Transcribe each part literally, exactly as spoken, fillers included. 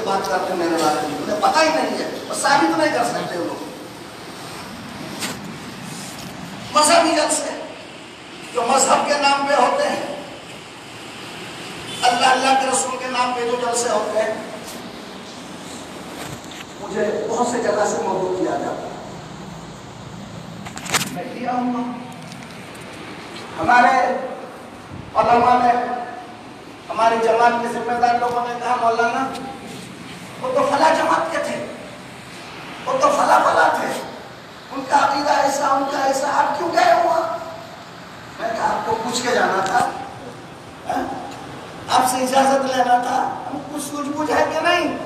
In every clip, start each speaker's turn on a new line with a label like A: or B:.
A: بات کرتے ہیں میرے بارے میں، انہیں پتہ ہی نہیں ہے، وہ ثابت نہیں کر سکتے لوگ۔ مذہبی جلسے جو مذہب کے نام پہ ہوتے ہیں، اللہ اللہ کے رسول کے نام پہ جو جلسے ہوتے ہیں، مجھے بہت سے جگہ سے موضوع کیا جاتا ہے، میں کیا ہوں۔ ہمارے علماء نے، ہماری جماعت کے ذمہ دار لوگوں نے کہا مولانا وہ تو فلاں جماعت کے تھے، وہ تو فلاں فلاں تھے، ان کا عقیدہ ایسا، ان کا ایسا، آپ کیوں گئے ہوا؟ میں کہا آپ کو پوچھ کے جانا تھا، آپ سے اجازت لینا تھا، ہم کچھ سوچ بوجھ ہے کہ نہیں؟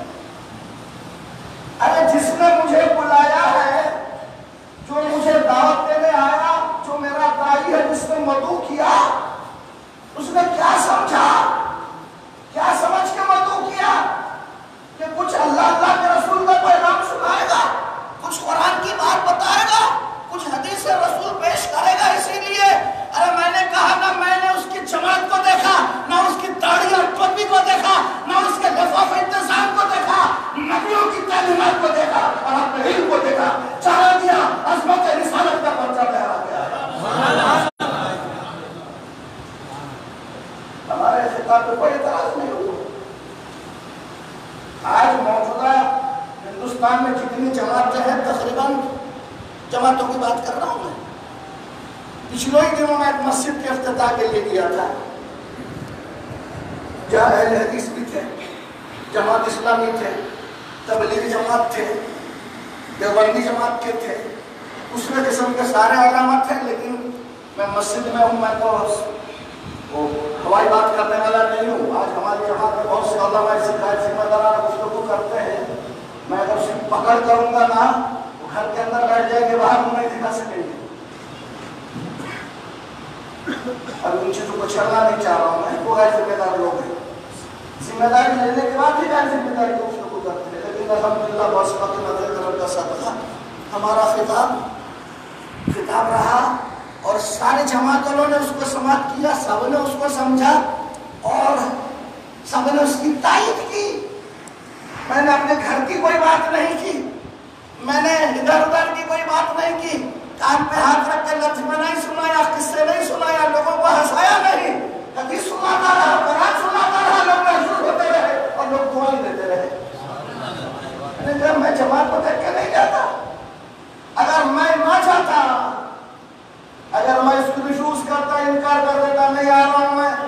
A: ارے جس نے مجھے بلایا ہے، جو مجھے دعوت دینے آیا، جو میرا داعی ہے، جس نے مدعو کیا، اس نے کیا سمجھا، کیا سمجھ کے مدعو کیا کہ کچھ اللہ اللہ کے رسول کا پیغام سنائے گا، کچھ قرآن کی بات بتائے گا، کچھ حدیث رسول پیش کرے گا؟ اسی لیے ارے میں نے کہا نہ میں نے اس کی جماعت کو دیکھا، نہ اس کی داڑھی اور ٹوپی کو دیکھا، نہ اس کے لفاف انتظام کو دیکھا، نبیوں کی تعلیمات کو دیکھا اور اپنے علم کو دیکھا، چاہ دیا عظمت رسالت کا پرچہ لہرا گیا۔ ہمارے خطاب پہ کوئی اعتراض نہیں ہوا۔ آج موجودہ ہندوستان میں جتنی جماعتیں ہیں، تقریباً جماعتوں کی بات کر رہا ہوں میں، پچھلے ہی دنوں میں ایک مسجد کے افتتاح کے لیے گیا تھا، جہاں اہل حدیث بھی تھے، جماعت اسلامی تھے، تبلیغ جماعت تھے، دیوبندی جماعت کے تھے، اس میں قسم کے سارے علامات تھے، لیکن میں مسجد میں ہوں، میں تو وہ ہوائی بات کرنے والا نہیں ہوں۔ آج ہماری جماعت میں بہت سے علماء ذمہ دارانہ گفتگو کرتے ہیں، میں اگر صرف پکڑ کروں گا نا، وہ گھر کے اندر بیٹھ جائیں گے، باہر نہیں دکھا سکیں گے۔ اب ان چیزوں کو چھڑنا نہیں چاہ رہا ہوں میں، وہ غیر ذمہ دار لوگ ہیں، ذمہ داری لینے کے بعد ہی غیر ذمہ داری کو گفتگو کرتے ہیں، لیکن الحمدللہ بہت نظر کرم کا صدقہ ہمارا خطاب خطاب رہا، اور سارے جماعت والوں نے اس کو سماعت کیا، سب نے اس کو سمجھا اور سب نے اس کی تائید کی۔ میں نے اپنے گھر کی کوئی بات نہیں کی، میں نے ادھر ادھر کی کوئی بات نہیں کی، کان پہ ہاتھ رکھ کے لطیفہ نہیں سنایا، قصے نہیں سنایا، لوگوں کو ہنسایا نہیں، حدیث سناتا رہا، قرآن سناتا رہا، لوگ محسوس ہوتے رہے اور لوگ دعائیں دیتے رہے۔ میں نے کہا میں جماعت کو دیکھ کے نہیں جاتا، اگر میں نہ جاتا، اگر میں اس کو ریفیوز کرتا، انکار کر دیتا، نہیں آ رہا ہوں میں،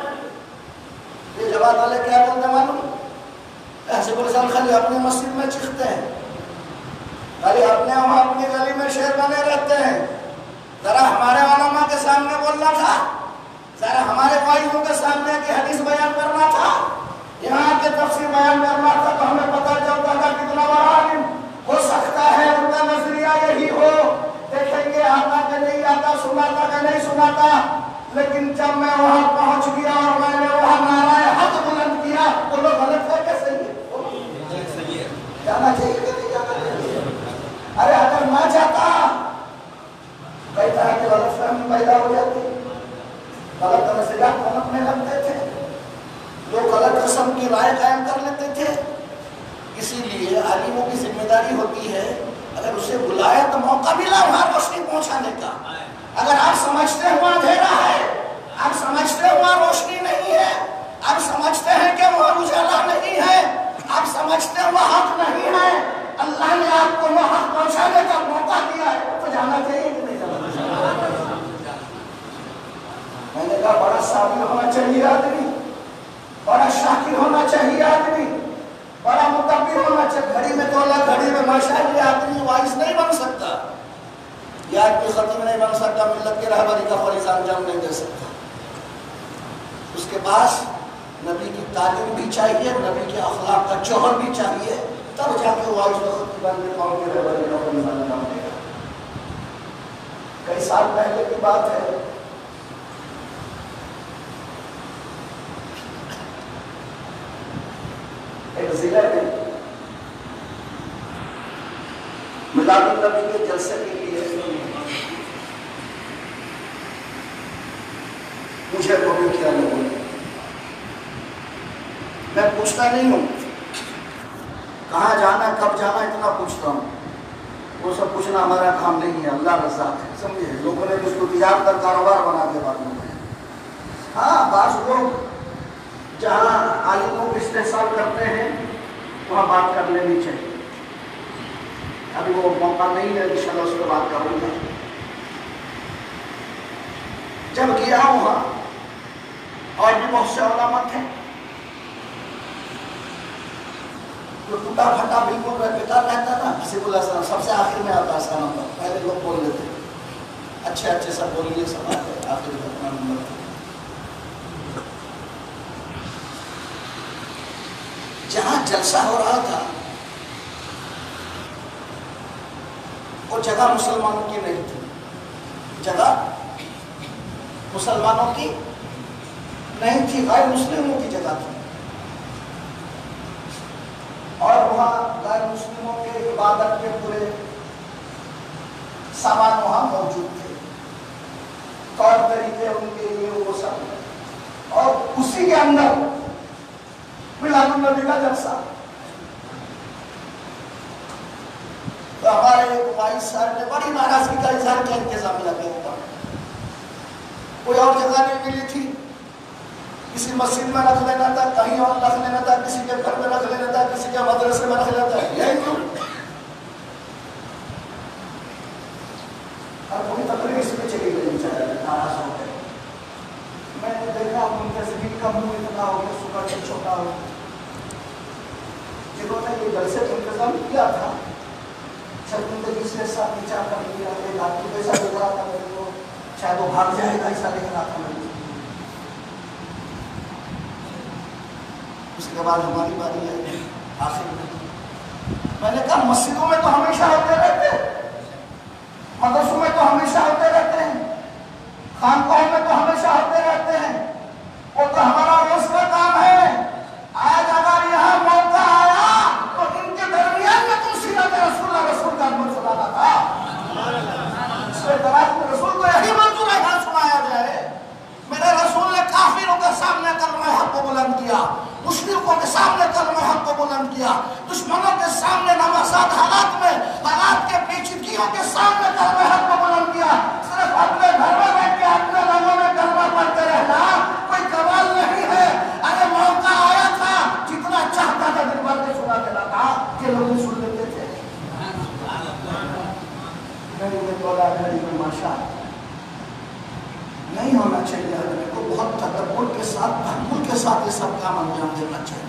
A: یہ جماعت والے کیا کرتے معلوم؟ ایسے پریشان خالی اپنی مسجد میں چیختے ہیں، خالی اپنے ہم اپنی گلی میں شیر بنے رہتے ہیں۔ ذرا ہمارے علماء کے سامنے بولنا تھا، ذرا ہمارے وائزوں کے سامنے کی حدیث بیان کرنا تھا، یہاں کے تفسیر بیان کرنا تھا، تو ہمیں پتہ چلتا تھا کتنا بڑا عالم ہو سکتا ہے، ان کا نظریہ یہی ہو، دیکھیں گے آتا کہ نہیں آتا، سناتا کہ نہیں سناتا۔ لیکن جب میں وہاں پہنچ گیا اور میں نے وہاں نعرہ حق بلند کیا، وہ لوگ غلط ہے کہ صحیح ہے؟ جانا چاہیے کہ نہیں جانا چاہیے؟ ارے اگر نہ جاتا، کئی طرح کی غلط فہمی پیدا ہو جاتی، غلط نظریات پنپنے لگتے تھے، لوگ غلط قسم کی رائے قائم کر لیتے تھے۔ اسی لیے عالموں کی ذمہ داری ہوتی ہے، اگر اسے بلایا تو موقع ملا وہاں روشنی پہنچانے کا۔ اگر آپ سمجھتے ہیں وہاں اندھیرا ہے، آپ سمجھتے ہیں وہاں روشنی نہیں ہے، آپ سمجھتے ہیں کہ وہاں اجالا نہیں ہے، آپ سمجھتے ہیں وہاں حق نہیں ہے، اللہ نے آپ کو وہاں حق پہنچانے کا موقع دیا ہے، تو جانا چاہیے کہ نہیں جانا چاہیے؟ میں نے کہا بڑا صابر ہونا چاہیے آدمی، بڑا شاکر ہونا چاہیے آدمی، بڑا متبر ہونا چاہیے۔ گھڑی میں تو اللہ گھڑی میں ماشاءاللہ آدمی وائس نہیں بن سکتا، یا کوئی خطیب نہیں بن سکتا، ملت کی رہبری کا فریضہ انجام نہیں دے سکتا۔ اس کے پاس نبی کی تعلیم بھی چاہیے، نبی کے اخلاق کا جوہر بھی چاہیے، تب جا کے وائس و خطیب بن کے قوم کی رہبری کا فریضہ انجام دے گا۔ کئی سال پہلے کی بات ہے، ایک ضلع میں میلاد النبی کے جلسے کے لیے مجھے قبول کیا لوگوں نے۔ میں پوچھتا نہیں ہوں کہاں جانا کب جانا اتنا پوچھتا ہوں، وہ سب پوچھنا ہمارا کام نہیں ہے، اللہ رزاق ہے، سمجھے؟ لوگوں نے اس کو تجارت اور کاروبار بنا کے بات میں ہاں بعض لوگ جہاں عالموں کو استحصال کرتے ہیں وہاں بات کر لینی چاہیے، ابھی وہ موقع نہیں ہے، انشاءاللہ اس پہ بات کروں گا۔ جب گیا وہاں اور بھی بہت سے علامت ہیں جو ٹوٹا پھٹا بالکل بیکار رہتا نا، حسیب اللہ السلام سب سے آخر میں آتا ہے اس کا نمبر، پہلے لوگ بول لیتے اچھے اچھے سب بولیے سب آتے آخر میں اپنا نمبر۔ جہاں جلسہ ہو رہا تھا وہ جگہ مسلمانوں کی نہیں تھی، جگہ مسلمانوں کی نہیں تھی، غیر مسلموں کی جگہ تھی، اور وہاں غیر مسلموں کے عبادت کے پورے سامان وہاں موجود تھے، طور طریقے ان کے لیے وہ سب، اور اسی کے اندر میلاد النبی کا جلسہ۔ تو ہمارے ایک وائس صاحب نے بڑی ناراضگی کا اظہار کیا انتظام لگے ہوگا، کوئی اور جگہ نہیں ملی تھی، کسی مسجد میں رکھ لینا تھا، کہیں اور رکھ لینا تھا، کسی کے گھر میں رکھ لینا تھا، کسی کے مدرسے میں رکھ لینا تھا، یہی کیوں؟ اور پوری تقریر اس پہ چلی گئی، ناراض ہو گئے۔ میں نے دیکھا منتظمین کا منہ اتنا ہو گیا، صبح سے چھوٹا ہو گیا، جنہوں نے یہ جلسے کا انتظام کیا تھا شرمندگی سے ساتھ نیچا کر لیا، ایک آدمی ایسا لگ رہا تھا میرے کو شاید وہ بھاگ جائے گا، ایسا لگ رہا تھا میرے کو۔ اس کے بعد ہماری باری ہے آخر میں، میں نے کہا مسجدوں میں تو ہمیشہ ہوتے رہتے ہیں، مدرسوں میں تو ہمیشہ ہوتے رہتے ہیں، خانقاہوں میں تو ہمیشہ ہوتے رہتے ہیں، وہ تو ہمارا روز کا کام ہے، آج اگر یہاں موقع آیا تو ان کے درمیان میں تم سیرت رسول اللہ رسول کا عمل سنانا تھا، اس میں دراز میں رسول کو یہی منظور ہے سنایا جائے، میرے رسول نے کافروں کے سامنے کلمہ حق کو بلند کیا، مشرکوں کے سامنے کلمہ حق کو بلند کیا، دشمنوں کے سامنے نامآساد حالات میں، حالات کے پیچیدگیوں کے سامنے کلمہ حق کو بلند کیا۔ صرف اپنے گھر میں بیٹھ کے اپنے لوگوں میں کلمہ پڑھتے رہنا کوئی کمال نہیں ہے، ارے موقع آیا تھا جتنا چاہتا تھا دن بھر کے سنا دینا تھا کہ لوگ سن لیتے تھے۔ گھڑی میں تولا گھڑی میں ماشاء نہیں ہونا چاہیے، آدمی کو بہت تدبر کے ساتھ تحمل کے ساتھ یہ سب کام انجام دینا چاہیے۔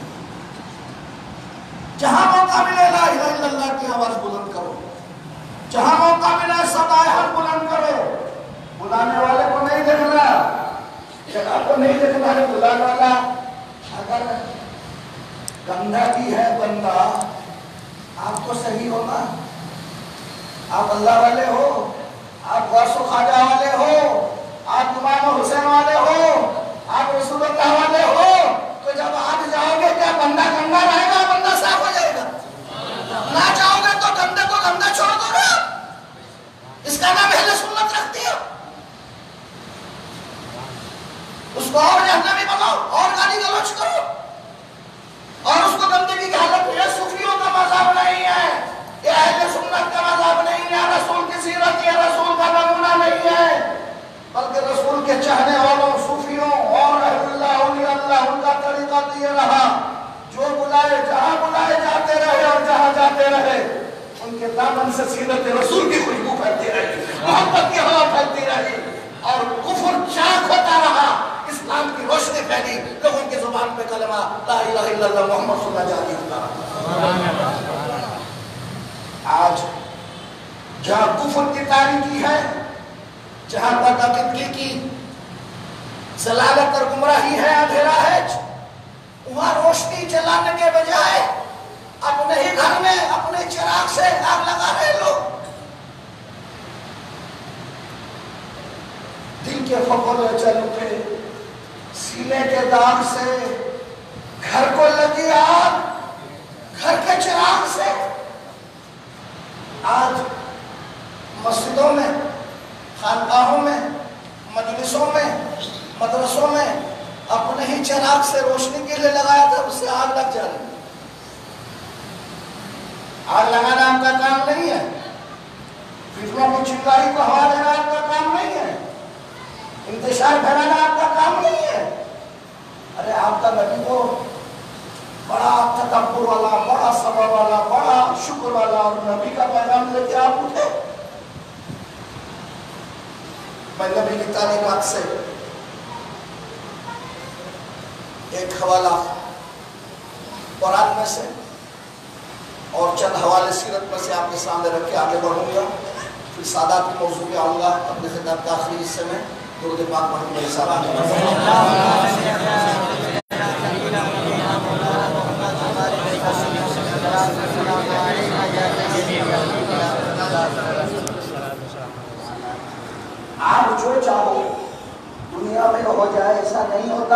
A: جہاں موقع ملے لا الہ الا اللہ کی آواز بلند کرو، جہاں موقع ملے صدائے حق بلند کرو، بلانے والے کو نہیں دیکھنا، جگہ کو نہیں دیکھنا ہے، بلانے والا اگر گندا بھی ہے بندہ، آپ تو صحیح ہونا، آپ اللہ والے ہو، آپ غوث و خواجہ والے ہو، آپ امام حسین والے ہو، آپ رسول اللہ والے ہو، تو جب آپ جاؤ گے کیا بندہ گندا رہے گا، بندہ صاف ہو جائے گا؟ نہ جاؤ گے تو گندے کو گندا چھوڑ دو گے، اس کا نام اہل سنت رکھتی ہے، اس کو اور جہنمی بناؤ اور گالی گلوچ کرو، اور اس کو گندگی کی حالت میں، یہ صوفیوں کا مذہب نہیں ہے، یہ اہل سنت کا مذہب نہیں ہے، رسول کی سیرت یہ رسول کا نمونہ نہیں ہے، بلکہ رسول کے چاہنے والوں صوفیوں اور اہل اللہ اولیاء اللہ ان کا طریقہ تو یہ رہا، جو بلائے جہاں بلائے جاتے رہے اور جہاں جاتے رہے ان کے دامن سے سیرت رسول کی خوشبو پھیلتی رہی، محبت کی ہوا پھیلتی رہی، اور کفر چاک ہوتا رہا، اسلام کی روشنی پھیلی، لوگوں کی زبان پہ کلمہ لا الہ الا اللہ محمد صلی اللہ علیہ وسلم۔ آج جہاں کفر کی تاریکی ہے، جہاں بدعقیدگی کی ضلالت اور گمراہی ہے، اندھیرا ہے، وہاں روشنی جلانے کے بجائے اپنے ہی گھر میں اپنے چراغ سے آگ لگا رہے لوگ، دل کے فقر چل پہ سینے کے داغ سے گھر کو لگی آگ، گھر کے چراغ سے۔ آج مسجدوں میں، خانقاہوں میں، مجلسوں میں، مدرسوں میں اپنے ہی چراغ سے روشنی کے لیے لگایا تھا، اس سے آگ لگ جا رہی۔ آگ لگانا آپ کا کام نہیں ہے، فتنوں کی چنگاری کو ہوا دینا آپ کا کام نہیں ہے، انتشار پھیلانا آپ کا کام نہیں ہے۔ ارے آپ کا نبی تو بڑا تکبر والا، بڑا صبر والا، بڑا شکر والا، اور نبی کا پیغام لے کے آپ اٹھے۔ میں نبی کی تعلیمات سے ایک حوالہ قرآن میں سے اور چند حوالے سیرت میں سے آپ کے سامنے رکھ کے آگے بڑھوں گا، پھر سادات کی موضوع پہ آؤں گا اپنے خطاب کا آخری حصے میں۔ درود پاک پڑھیں میرے ساتھ۔ آپ جو چاہو دنیا میں ہو جائے، ایسا نہیں ہوتا۔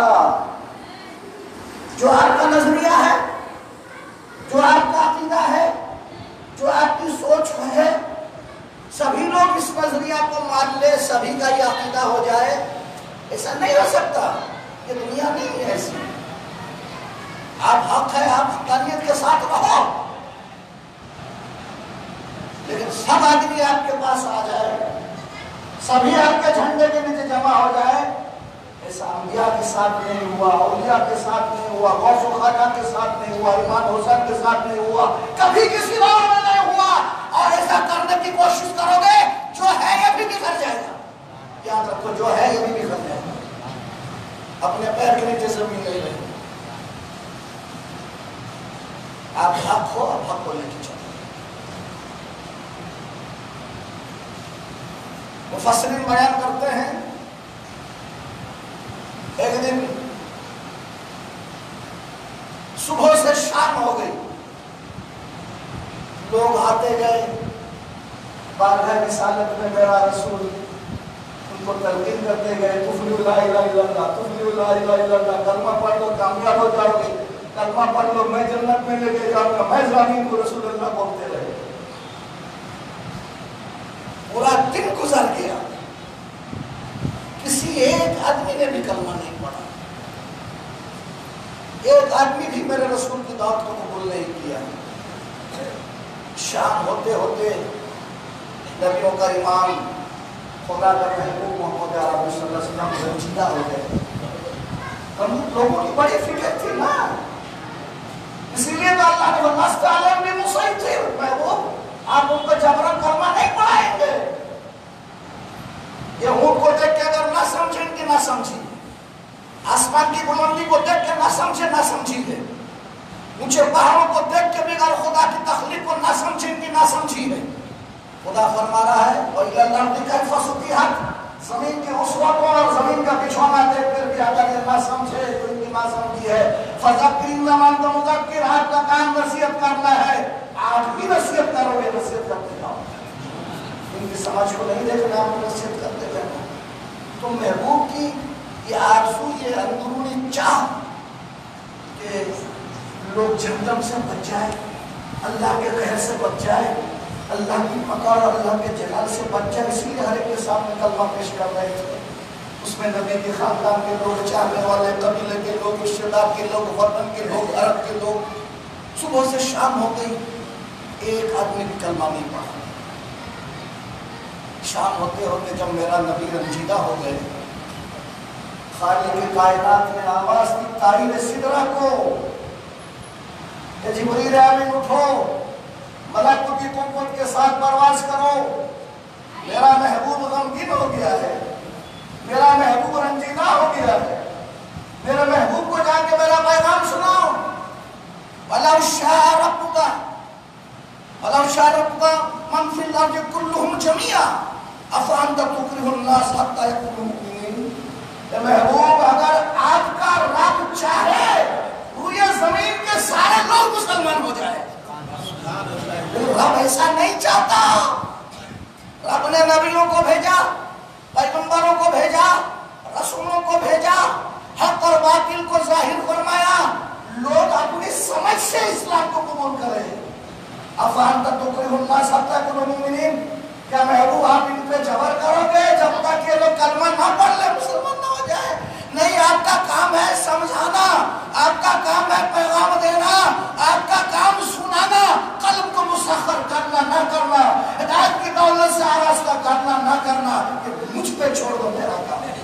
A: جو آپ کا نظریہ ہے، جو آپ کا عقیدہ ہے، جو آپ کی سوچ ہے، سبھی لوگ اس نظریہ کو مان لے، سبھی کا یہ عقیدہ ہو جائے، ایسا نہیں ہو سکتا۔ یہ دنیا نہیں ہے ایسی۔ آپ حق ہے، آپ حقانیت کے ساتھ رہو، لیکن سب آدمی آپ کے پاس آ جائے، سبھی آپ کے جھنڈے کے نیچے جمع ہو جائے، ایسا انبیاء کے ساتھ نہیں ہوا، اولیاء کے ساتھ نہیں ہوا، غوث و خواجہ کے ساتھ نہیں ہوا، امام حسین کے ساتھ نہیں ہوا، کبھی کسی اور میں نہیں ہوا۔ اور ایسا کرنے کی کوشش کرو گے، جو ہے یہ بھی بکھر جائے گا۔ یاد رکھو، جو ہے یہ بھی بکھر جائے گا، اپنے پیر کے نیچے زمین نہیں رہے۔ آپ حق ہو، آپ حق کو لے کے چلو۔ مفسرین بیان کرتے ہیں، ایک دن صبح سے شام ہو گئی، لوگ آتے گئے، بارگاہ رسالت میں میرا رسول ان کو تلقین کرتے گئے، تفلیحوا لا الہ الا اللہ، تفلیحوا لا الہ الا اللہ، کلمہ پڑھ لو کامیاب ہو جاؤ گے، کلمہ پڑھ لو میں جنت میں لے کے جاؤں گا، میں ضامن کو رسول اللہ بولتے رہے۔ پورا دن گزر گیا، کسی ایک آدمی نے بھی کلمہ نہیں پڑھا، ایک آدمی بھی میرے رسول کی دعوت کو قبول نہیں کیا۔ شام ہوتے ہوتے نبیوں کا امام خدا کا محبوب محمد عربی صلی اللہ علیہ وسلم رنجیدہ ہو گئے۔ ہم لوگوں کی بڑی فکر تھی نا، اسی لیے تو اللہ نے وَلَسْتَ عَلَيْهِم بِمُصَيْطِرٍ، محبوب آپ ان کو جبرن کلمہ نہیں پڑھائیں گے۔ یہ اونٹ کو دیکھ کے اگر نہ سمجھیں گے نہ سمجھیں گے، آسمان کی بلندی کو دیکھ کے نہ سمجھیں نہ سمجھیں گے، اونچے پہاڑوں کو دیکھ کے بھی اگر خدا کی تخلیق کو نہ سمجھیں گے نہ سمجھیں گے۔ خدا فرما رہا ہے وَإِلَى الْأَرْضِ كَيْفَ سُطِحَتْ، زمین کے اسوتوں اور زمین کا بچھونا دیکھ کر بھی اگر یہ نہ سمجھے تو ان کی نہ سمجھی ہے۔ فَذَكِّرْ إِنَّمَا أَنْتَ مُذَكِّرٌ، آپ کا کام نصیحت کرنا ہے، آپ بھی نصیحت کرو گے، نصیحت کرتے جاؤ، ان کی سمجھ کو نہیں دیکھنا، آپ کو نصیحت کرتے جانا۔ تو محبوب کی یہ آرزو، یہ اندرونی چاہ کہ لوگ جہنم سے بچ جائے، اللہ کے قہر سے بچ جائے، اللہ کی مقام اور اللہ کے جلال سے بچ جائے، اس لیے ہر ایک کے سامنے کلمہ پیش کر رہے تھے۔ اس میں نبی کے خاندان کے لوگ، چاہنے والے، قبیلے کے لوگ، رشتہ دار کے لوگ، وطن کے لوگ، عرب کے لوگ۔ صبح سے شام ہو گئی، ایک آدمی بھی کلمہ نہیں پڑھا۔ شام ہوتے ہوتے جب میرا نبی رنجیدہ ہو گئے، خالق کائنات نے آواز دی طائر سدرہ کو کہ جبریل امین اٹھو، ملائکوں کی قوت کے ساتھ پرواز کرو، میرا محبوب غمگین ہو گیا ہے، میرا محبوب رنجیدہ ہو گیا ہے، میرے محبوب کو جا کے میرا پیغام سناؤ۔ وَلَوْ شَاءَ رَبُّكَ وَلَوْ شَاءَ رَبُّكَ مَنْ فِي الْأَرْضِ كُلُّهُمْ جَمِيعًا أَفَأَنْتَ تُكْرِهُ النَّاسَ حَتَّى يَكُونُوا مُؤْمِنِينَ۔ کہ محبوب اگر آپ کا رب چاہے روئے زمین کے سارے لوگ مسلمان ہو جائے، رب ایسا نہیں چاہتا۔ رب نے نبیوں کو بھیجا، پیغمبروں کو بھیجا، رسولوں کو بھیجا، حق اور باطل کو ظاہر فرمایا، لوگ اپنی سمجھ سے اسلام کو قبول کریں۔ أَفَأَنْتَ تُكْرِهُ النَّاسَ حَتَّى يَكُونُوا مُؤْمِنِينَ، کیا محبوب آپ ان پہ جبر کرو گے جب تک یہ لوگ کلمہ نہ پڑھ لے مسلمان نہ ہو جائے؟ نہیں، آپ کا کام ہے سمجھانا، آپ کا کام ہے پیغام دینا، آپ کا کام سنانا، قلب کو کے چھوڑ دو میرا کام ہے۔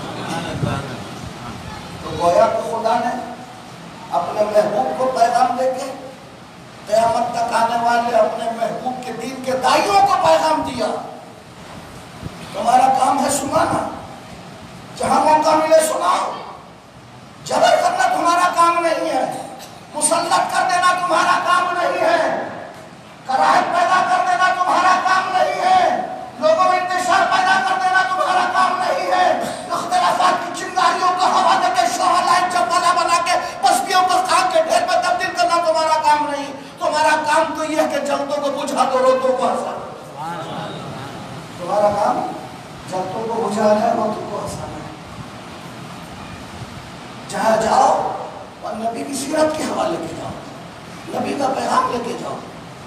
A: تو گویا کہ خدا نے اپنے محبوب کو پیغام دے کے قیامت تک آنے والے اپنے محبوب کے دین کے دائیوں کو پیغام دیا، تمہارا کام ہے سنانا، جہاں موقع ملے سناؤ، جبر کرنا تمہارا کام نہیں ہے، مسلط کر دینا تمہارا کام نہیں ہے، کراہت پیدا کر دینا تمہارا کام نہیں ہے، لوگوں میں انتشار پیدا کر دینا تمہارا کام نہیں ہے، اختلافات کی چنگاریوں کو ہوا دے کے شعلہ چپالا بنا کے بستیوں کو خاک کے ڈھیر میں تبدیل کرنا تمہارا کام نہیں، تمہارا کام تو یہ ہے کہ جلدوں کو بجھا دو، روتوں کو ہنسا دو۔ تمہارا کام جلدوں کو بجھانا ہے، روتوں کو ہنسانا ہے۔ جہاں جاؤ اور نبی کی سیرت کے حوالے کے جاؤ، نبی کا پیغام لے کے جاؤ۔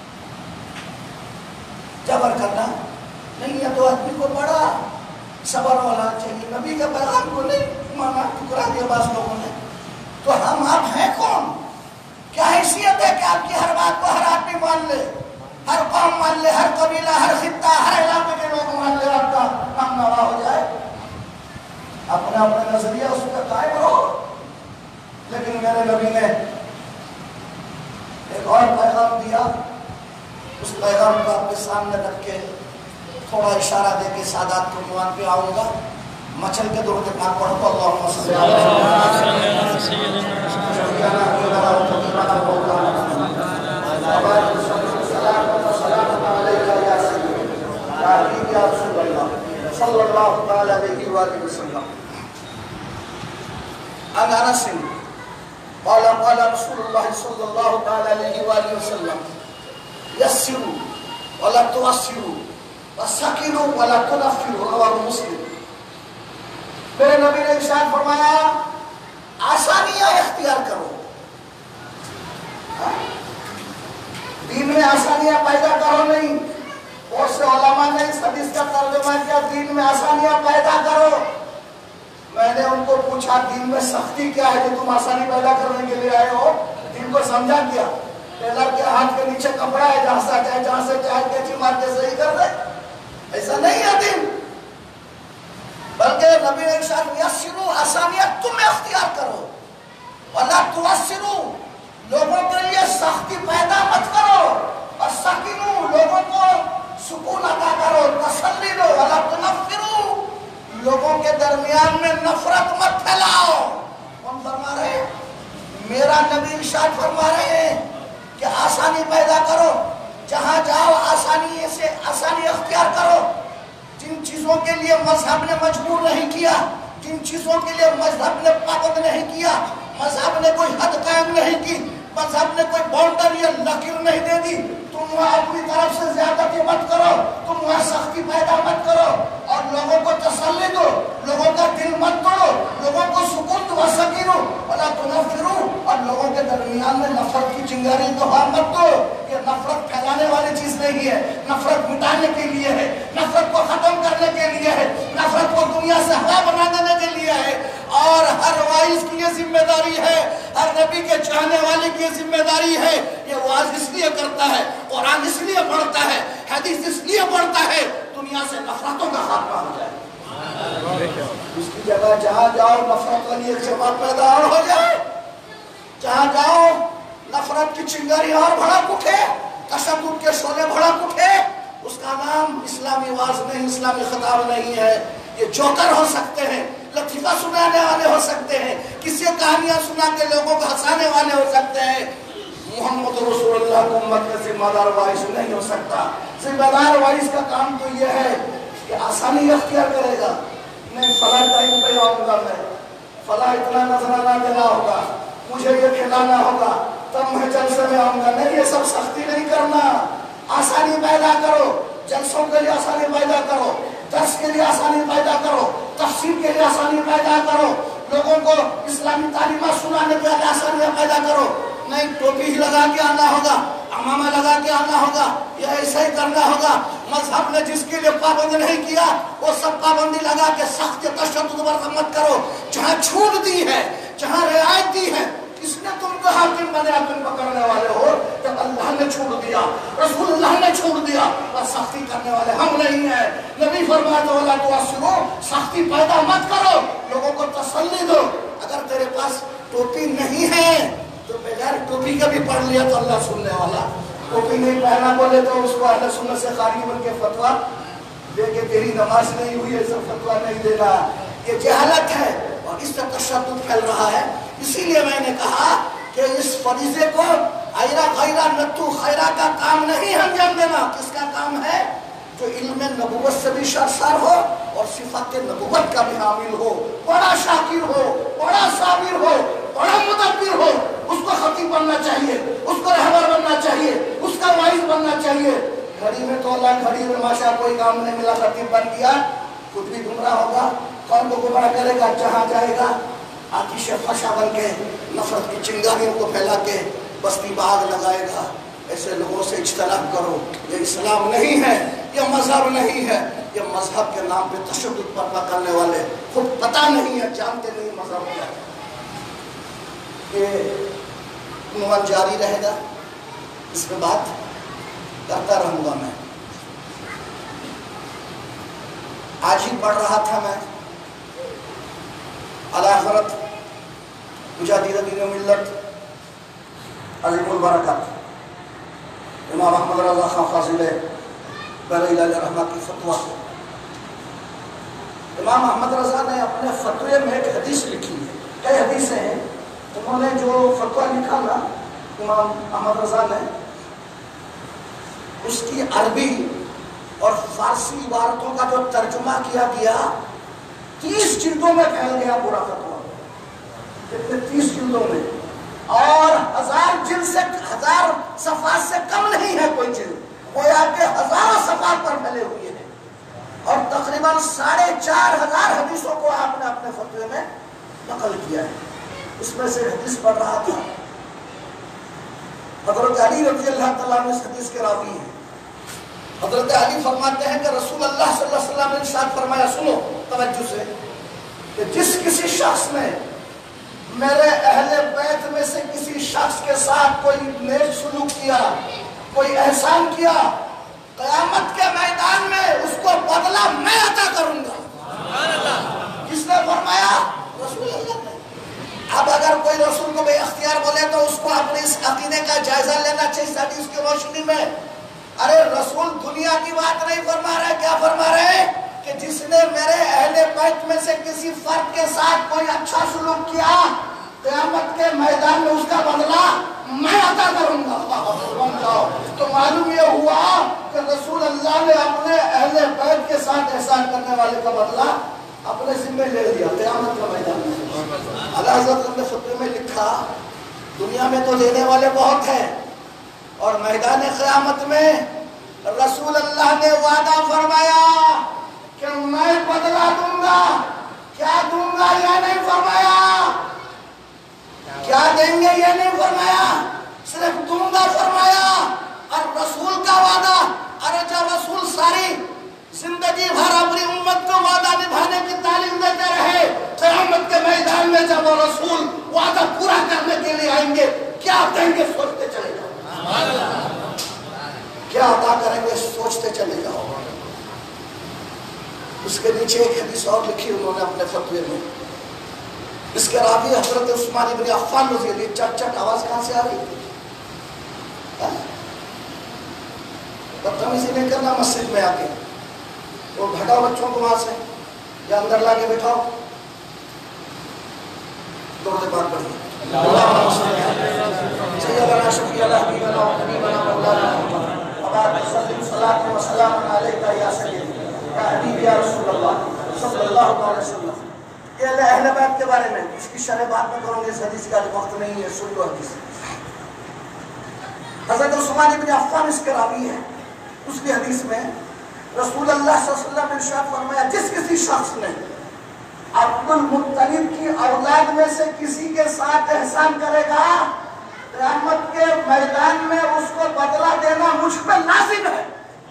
A: جبر کرنا نہیں ہے تو آدمی کو بڑا صبر والا چاہیے، نبی کا پیغام کو نہیں مانا، ٹکرا دیا بعض لوگوں نے، تو ہم آپ ہیں کون؟ کیا حیثیت ہے کہ آپ کی ہر بات کو ہر آدمی مان لے، ہر قوم مان لے، ہر قبیلہ، ہر خطہ، ہر علاقے کے لوگ مان لے، آپ کا نام نوا ہو جائے؟ اپنا اپنا نظریہ اس کا قائم رہو۔ لیکن میرے نبی نے ایک اور پیغام دیا، اس پیغام کو آپ کے سامنے رکھ کے تھوڑا اشارہ دے کے سادات کو عنوان پہ آؤں گا۔ مچل کے درود پاک پڑھو تو اللہم صلی علیہ صلی اللہ تعالی علیہ وآلہ وسلم۔ عن انس قال قال رسول اللہ صلی اللہ تعالی علیہ وآلہ وسلم یسروا ولا تعسروا وسکنوا ولا تنفروا، رواه مسلم۔ میرے نبی نے ارشاد فرمایا آسانیاں اختیار کرو، دین میں آسانیاں پیدا کرو نہیں۔ بہت سے علماء نے اس حدیث کا ترجمہ کیا دین میں آسانیاں پیدا کرو۔ میں نے ان کو پوچھا دین میں سختی کیا ہے جو تم آسانی پیدا کرنے کے لیے آئے ہو؟ دین کو سمجھا کیا؟ ٹیلر کے ہاتھ کے نیچے کپڑا ہے، جہاں سے چاہے جہاں سے چاہے کیچی مار کے صحیح کر دے، ایسا نہیں ہے دین۔ بلکہ نبی نے ارشاد یسروا، آسانیاں تم اختیار کرو، ولا تعسروا، لوگوں کے لیے سختی پیدا مت کرو، اور سکنوا، لوگوں کو سکون عطا کرو، تسلی دو، ولا تنفروا، لوگوں کے درمیان میں نفرت مت پھیلاؤ۔ کون فرما رہے ہیں؟ میرا نبی ارشاد فرما رہے ہیں کہ آسانی پیدا کرو، جہاں جاؤ آسانی سے آسانی اختیار کرو۔ جن چیزوں کے لیے مذہب نے مجبور نہیں کیا، جن چیزوں کے لیے مذہب نے پابند نہیں کیا، مذہب نے کوئی حد قائم نہیں کی، مذہب نے کوئی باؤنڈری یا لکیر نہیں دے دی، تم وہاں اپنی طرف سے زیادتی مت کرو، تم وہاں سختی پیدا مت کرو، اور لوگوں کو تسلی دو، لوگوں کا دل مت توڑو، لوگوں کو سکون دو، سکینو ولا تنفروا، اور لوگوں کے درمیان میں نفرت کی چنگاری تو ہاں مت دو۔ یہ نفرت پھیلانے والی چیز نہیں ہے، نفرت مٹانے کے لیے ہے، نفرت کو ختم کرنے کے لیے ہے، نفرت کو دنیا سے ہوا بنا دینے کے لیے ہے۔ اور ہر وائز کی یہ ذمہ داری ہے، ہر نبی کے چاہنے والے کی یہ ذمہ داری ہے، یہ واز اس لیے کرتا ہے، قرآن اس لیے پڑھتا ہے، حدیث اس لیے پڑھتا ہے، دنیا سے نفرتوں کا خاتمہ ہو جائے۔ اس کی جگہ جہاں جاؤ نفرت والی ایک جماعت پیدا اور ہو جائے، جہاں جاؤ نفرت کی چنگاری اور بھڑک اٹھے، تشدد کے شعلے بھڑک اٹھے، اس کا نام اسلامی واز نہیں، اسلامی خطاب نہیں ہے۔ یہ جوکر ہو سکتے ہیں، لطیفہ سنانے والے ہو سکتے ہیں، کسی کہانیاں سنا کے لوگوں کو ہنسانے والے ہو سکتے ہیں، محمد رسول اللہ کو امت کا ذمہ دار وارث نہیں ہو سکتا۔ ذمہ دار وارث کا کام تو یہ ہے کہ آسانی اختیار کرے گا، نہیں فلاں ٹائم پہ آؤں گا، میں فلاں اتنا نذرانہ دینا ہوگا، مجھے یہ کھلانا ہوگا، تب میں جلسے میں آؤں گا، نہیں، یہ سب سختی نہیں کرنا، آسانی پیدا کرو، جلسوں کے لیے آسانی پیدا کرو، درس کے لیے آسانی پیدا کرو، تفسیر کے لیے آسانی پیدا کرو، لوگوں کو اسلامی تعلیمات سنانے کے لیے آسانیاں پیدا کرو۔ نہیں ٹوپی ہی لگا کے آنا ہوگا، امامہ لگا کے آنا ہوگا، یا ایسا ہی کرنا ہوگا۔ مذہب نے جس کے لیے پابند نہیں کیا وہ سب پابندی لگا کے سخت تشدد پر مت کرو۔ جہاں چھوٹ دی ہے، جہاں رعایت دی ہے، کس نے تم کو خود حاکم بنے تم پکڑنے والے ہو، جب اللہ نے چھوڑ دیا، رسول اللہ نے چھوڑ دیا، اور سختی کرنے والے ہم نہیں ہیں۔ نبی فرماتا وَلَا تُعَسِّرُوا، سختی پیدا مت کرو، لوگوں کو تسلی دو۔ اگر تیرے پاس ٹوپی نہیں ہے تو بغیر ٹوپی کا بھی پڑھ لیا تو اللہ سننے والا۔ ٹوپی نہیں پہنا بولے تو اس کو اہل سنت سے خارج بن کے فتویٰ دے کے تیری نماز نہیں ہوئی ہے، سب فتویٰ نہیں دینا، یہ جہالت ہے اور اس سے تشدد پھیل رہا ہے۔ اسی لیے میں نے کہا کہ اس فریضے کو ایرا غیرہ نتو خیرہ کا کام نہیں انجام دینا۔ کس کا کام ہے؟ جو علم نبوت سے بھی شرسار ہو اور صفات نبوت کا بھی حامل ہو، بڑا شاکر ہو، بڑا صابر ہو، بڑا مدبر ہو، اس کو خطیب بننا چاہیے، اس کو رہبر بننا چاہیے، اس کا واعظ بننا چاہیے۔ گھڑی میں تو اللہ گھڑی میں ماشاء کوئی کام نہیں ملا، خطیب بن گیا، خود بھی گمراہ ہوگا، قوم کو گمراہ کرے گا، جہاں جائے گا آتش فشاں بن کے نفرت کی چنگاریوں کو پھیلا کے بستی باغ لگائے گا۔ ایسے لوگوں سے اجتناب کرو، یہ اسلام نہیں ہے، یہ مذہب نہیں ہے، یہ مذہب کے نام پہ تشدد برپا کرنے والے خود پتہ نہیں ہے، جانتے نہیں مذہب کیا ہے۔ یہ عنوان جاری رہے گا، اس میں بات کرتا رہوں گا میں۔ آج ہی پڑھ رہا تھا میں الاخرت مجاہدین دین ملت عظیم البرکات امام احمد رضا خان فاضل بریلہ علیہ رحمہ کی فتویٰ۔ امام احمد رضا نے اپنے فتوے میں ایک حدیث لکھی ہے، کئی حدیثیں ہیں، انہوں نے جو فتویٰ لکھا نا امام احمد رضا نے، اس کی عربی اور فارسی عبارتوں کا جو ترجمہ کیا گیا تیس جلدوں میں پھیل گیا پورا فتویٰ، کتنے تیس جلدوں میں، اور ہزار جلد سے ہزار صفحات سے کم نہیں ہے کوئی جلد، گویا کہ ہزاروں صفحات پر پھیلے ہوئے ہیں، اور تقریباً ساڑھے چار ہزار حدیثوں کو آپ نے اپنے فتوے میں نقل کیا ہے۔ اس میں سے حدیث پڑھ رہا تھا، حضرت علی رضی اللہ تعالیٰ عنہ اس حدیث کے راوی ہیں۔ حضرت علی فرماتے ہیں کہ رسول اللہ صلی اللہ علیہ وسلم نے ارشاد فرمایا، سنو توجہ سے، کہ جس کسی شخص نے میرے اہل بیت میں سے کسی شخص کے ساتھ کوئی نیک سلوک کیا، کوئی احسان کیا، قیامت کے میدان میں اس کو بدلہ میں عطا کروں گا۔ کس نے فرمایا؟ رسول اللہ نے۔ اب اگر کوئی رسول کو بے اختیار بولے تو اس کو اپنے اس عقیدے کا جائزہ لینا چاہیے اس حدیث کی روشنی میں۔ ارے رسول دنیا کی بات نہیں فرما رہے، کیا فرما رہے ہیں؟ کہ جس نے میرے اہل بیت میں سے کسی فرد کے ساتھ کوئی اچھا سلوک کیا، قیامت کے میدان میں اس کا بدلہ میں عطا کروں گا۔ تو معلوم یہ ہوا کہ رسول اللہ نے اپنے اہل بیت کے ساتھ احسان کرنے والے کا بدلہ اپنے ذمہ لے لیا قیامت کا میدان میں۔ اللہ حضرت نے فتوے میں لکھا، دنیا میں تو دینے والے بہت ہیں، اور میدان قیامت میں رسول اللہ نے وعدہ فرمایا کہ میں بدلہ دوں گا۔ کیا دوں گا یہ نہیں فرمایا، کیا دیں گے یہ نہیں فرمایا، صرف دوں گا فرمایا۔ اور رسول کا وعدہ، ارے جب رسول ساری زندگی بھر اپنی امت کو وعدہ نبھانے کی تعلیم دیتے رہے، قیامت کے میدان میں جب وہ رسول وعدہ پورا کرنے کے لیے آئیں گے، کیا دیں گے سوچتے چلے جاؤ، کیا عطا کریں گے سوچتے چلے جاؤ۔ اس کے نیچے ایک حدیث اور لکھی انہوں نے اپنے فتوے میں، اس کے راوی حضرت عثمان ابن عفان رضی اللہ عنہ۔ چٹ چٹ آواز کہاں سے آ رہی ہے؟ بدتمیزی نہیں کرنا مسجد میں آ کے، وہ بھگاؤ بچوں کو وہاں سے، یا اندر لا کے بٹھاؤ۔ درود پاک پڑھیے۔ اللہم صلی سیدنا شفیعنا حبیبنا و حبیبنا مولانا محمد وبارک وسلم صلاۃ و سلام علیک یا سیدی یا حبیب یا رسول اللہ صلی اللہ علیہ وسلم۔ یہ اہل بیت کے بارے میں اس کی شرح بات میں کروں گے، اس حدیث کا وقت نہیں ہے، سن لو حدیث۔ حضرت عثمان ابن عفان اس کے راوی ہیں، اس کی حدیث میں رسول اللہ صلی اللہ علیہ وسلم نے ارشاد فرمایا، جس کسی شخص نے عبد المطلب کی اولاد میں سے کسی کے ساتھ احسان کرے گا، قیامت کے میدان میں اس کو بدلہ دینا مجھ پہ لازم ہے۔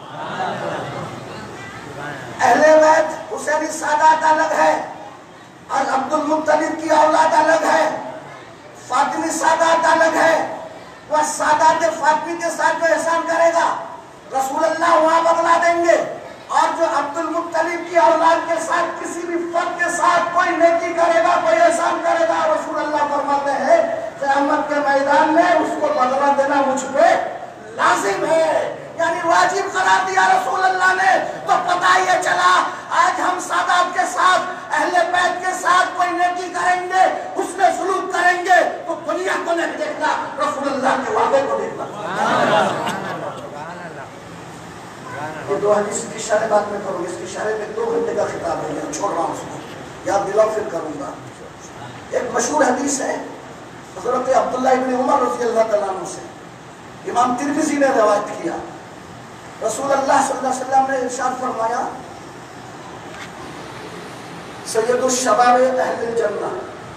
A: اہل بیت حسینی سادات الگ ہے اور عبد المطلب کی اولاد الگ ہے، فاطمی سادات الگ احسان کرے گا رسول اللہ وہاں بدلا دیں گے. اور جو عبد المطلب کی اولاد کے ساتھ کسی بھی فرد کے ساتھ کوئی نیکی کرے گا, کوئی احسان کرے گا, رسول اللہ فرماتے ہیں قیامت کے میدان میں اس کو بدلہ دینا مجھ پہ لازم ہے. یعنی واجب قرار دیا رسول اللہ نے. تو پتہ یہ چلا آج ہم سادات کے ساتھ اہل بیت کے ساتھ کوئی نیکی کریں گے, حسن سلوک کریں گے تو دنیا کو نہیں دیکھنا, رسول اللہ کے وعدے کو دیکھنا. یہ دو حدیث کی شرح بات میں کروں گی, اس کی شرح میں دو گھنٹے کا خطاب ہے, میں چھوڑ رہا ہوں اس کو, یاد دلاؤ پھر کروں گا. ایک مشہور حدیث ہے حضرت عبداللہ ابن عمر رضی اللہ تعالیٰ عنہ سے, امام ترمذی نے روایت کیا. رسول اللہ صلی اللہ علیہ وسلم نے ارشاد فرمایا سید الشباب اہل الجنہ.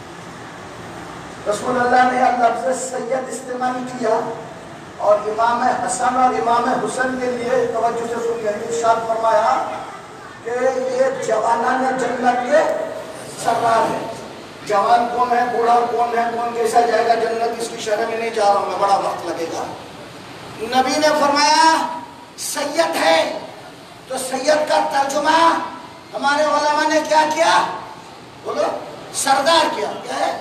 A: رسول اللہ نے لفظ سید استعمال کیا اور امام حسن اور امام حسن کے لیے توجہ سے سنیے, ارشاد فرمایا کہ یہ جوانان جنت کے سردار ہیں. جوان کون ہے, بوڑھا کون ہے, کون کیسا جائے گا جنت, اس کی شرح میں نہیں جا رہا ہوں میں, بڑا وقت لگے گا. نبی نے فرمایا سید ہے, تو سید کا ترجمہ ہمارے علماء نے کیا کیا, بولو سردار کیا. کیا ہے؟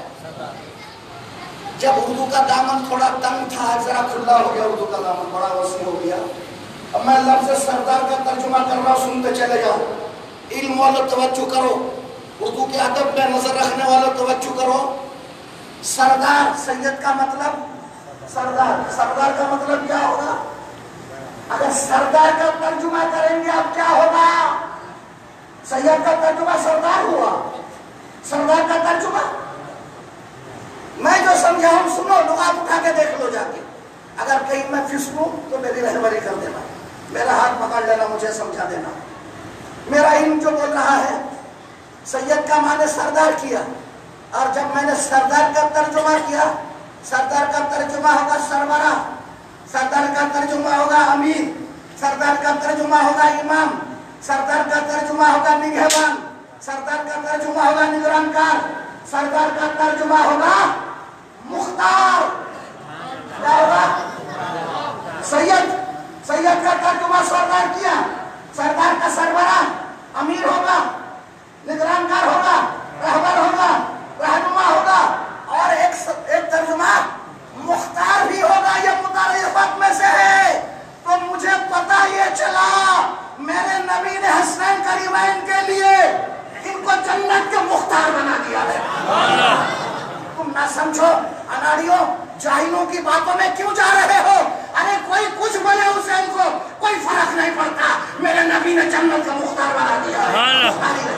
A: جب اردو کا دامن تھوڑا تنگ تھا, ذرا کھلا ہو گیا, اردو کا دامن بڑا وسیع ہو گیا. اب میں لفظ سردار کا ترجمہ کر رہا ہوں, سنتے چلے جاؤ. علم والوں توجہ کرو, اردو کے ادب میں نظر رکھنے والوں توجہ کرو. سردار, سید کا مطلب سردار, سردار کا مطلب کیا ہوگا؟ اگر سردار کا ترجمہ کریں گے اب کیا ہوگا؟ سید کا ترجمہ سردار ہوا, سردار کا ترجمہ میں جو سمجھا ہوں سنو, لغات اٹھا کے دیکھ لو جا کے. اگر کہیں میں پھسلوں تو میری رہبری کر دینا, میرا ہاتھ پکڑ لینا, مجھے سمجھا دینا. میرا علم جو بول رہا ہے سید کا معنی سردار کیا, اور جب میں نے سردار کا ترجمہ کیا, سردار کا ترجمہ ہوگا سربراہ, سردار کا ترجمہ ہوگا امیر, سردار کا ترجمہ ہوگا امام, سردار کا ترجمہ ہوگا نگہبان, سردار کا ترجمہ ہوگا نگرانکار, سردار کا ترجمہ ہوگا مختار. کیا ہوگا؟ سید, سید کا ترجمہ سردار کیا, سردار کا سربراہ امیر ہوگا, نگرانکار ہوگا, رہبر ہوگا, رہنما ہوگا, اور ایک ایک ترجمہ مختار بھی ہوگا. یہ متعلقات میں سے ہے. تو مجھے پتا یہ چلا میرے نبی نے حسنین کریمین کے لیے ان کو جنت کے مختار بنا دیا ہے. تم نہ سمجھو اناڑیوں, جاہلوں کی باتوں میں کیوں جا رہے ہو؟ ارے کوئی کچھ بولے اسے ان کو کوئی فرق نہیں پڑتا, میرے نبی نے جنت کا مختار بنا دیا ہے.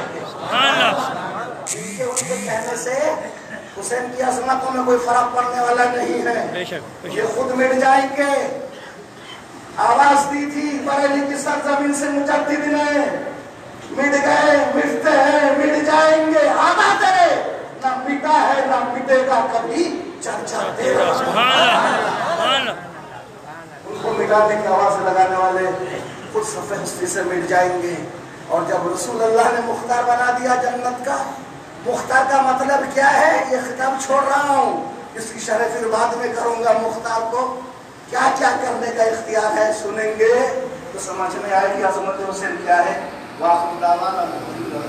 A: ان کے ان کے کہنے سے حسین کی عظمتوں میں کوئی فرق پڑنے والا نہیں ہے, یہ خود مٹ جائیں گے. آواز دی تھی بریلی کی سرزمین سے مجدد نے, مٹ گئے, مٹتے ہیں, مٹ جائیں گے, عادت ہے, نہ مٹا ہے نہ مٹے گا کبھی چرچا تیرا. ان کو مٹانے کی آواز لگانے والے خود صفحہ ہستی سے مٹ جائیں گے. اور جب رسول اللہ نے مختار بنا دیا جنت کا, مختار کا مطلب کیا ہے یہ خطاب چھوڑ رہا ہوں, اس کی شرح پھر بعد میں کروں گا. مختار کو کیا کیا کرنے کا اختیار ہے سنیں گے تو سمجھ میں آئے گی عظمت حسین کیا ہے. واخر دعوانا